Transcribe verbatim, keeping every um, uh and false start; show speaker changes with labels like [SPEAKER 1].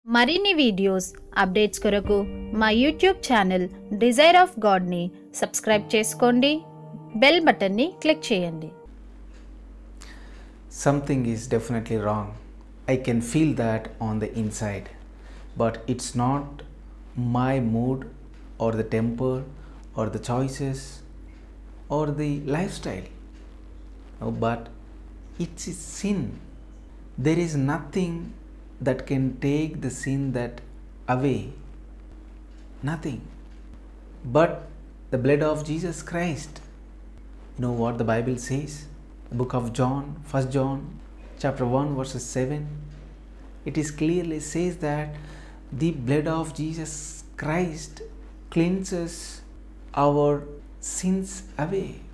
[SPEAKER 1] మరిన్ని videos updates కొరకు మా యూట్యూబ్ ఛానల్ డిజైర్ ఆఫ్ గాడ్ని సబ్స్క్రైబ్ చేసుకోండి, బెల్ బటన్ని క్లిక్ చేయండి.
[SPEAKER 2] Something is definitely wrong. I can feel that on the inside, but it's not my mood or the temper or the choices or the lifestyle. No, but it's a sin. There is nothing that can take the sin that away. Nothing but the blood of Jesus Christ. You know what the Bible says? The book of John, First John chapter one verses seven, it is clearly says that the blood of Jesus Christ cleanses our sins away.